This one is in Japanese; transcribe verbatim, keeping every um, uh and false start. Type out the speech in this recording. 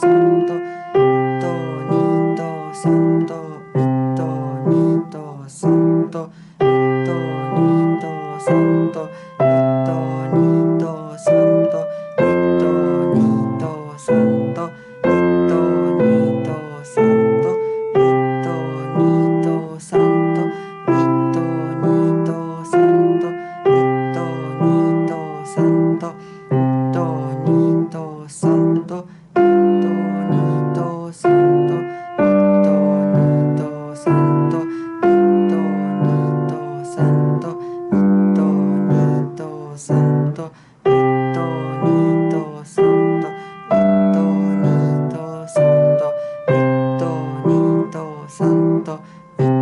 サント、ドニドサント、ミドニドサント、ミドニドサント、ミドニドサント、ミドニドサント、ミドニドサント、ミドニドサント、ミドニドサント、ミドニドサント、ミドニドサント、ミドニドサント、ミドニドサント、ミドニドサント、ミドニドサント、ミドニドサント、ミドニドサント、ミドニドサント、ミ